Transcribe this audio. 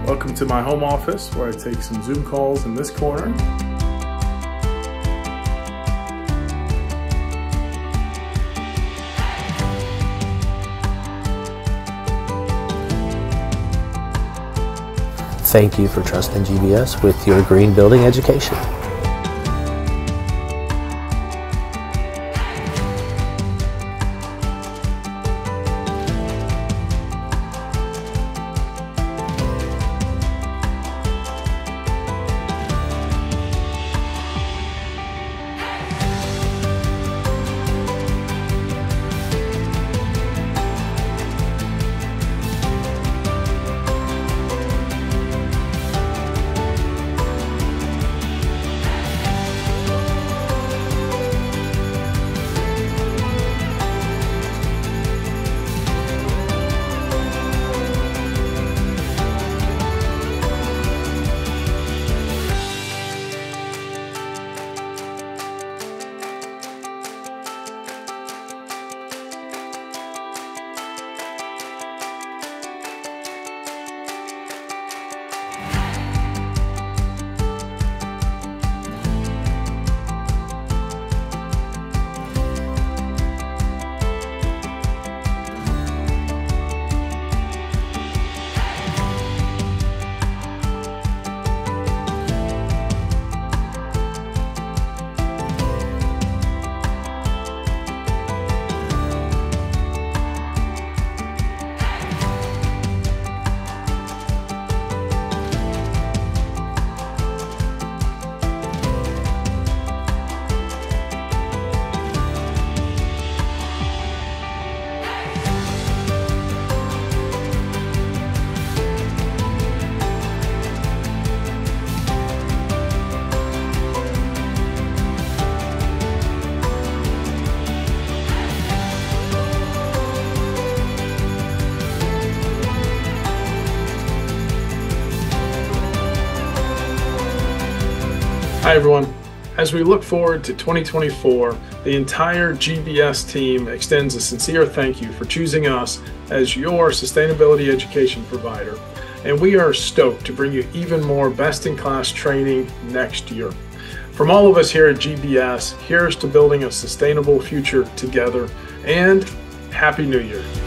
Welcome to my home office where I take some Zoom calls in this corner. Thank you for trusting GBES with your green building education. Hi everyone. As we look forward to 2024, the entire GBES team extends a sincere thank you for choosing us as your sustainability education provider. And we are stoked to bring you even more best-in-class training next year. From all of us here at GBES, here's to building a sustainable future together, and Happy New Year.